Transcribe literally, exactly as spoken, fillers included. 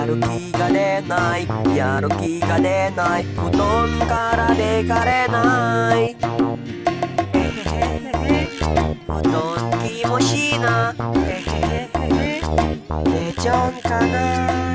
る気が出ない、やる気が出ない、布団から出かれない。えへへへ、布団気持ちいいな。えへへへ、寝ちゃうんかな。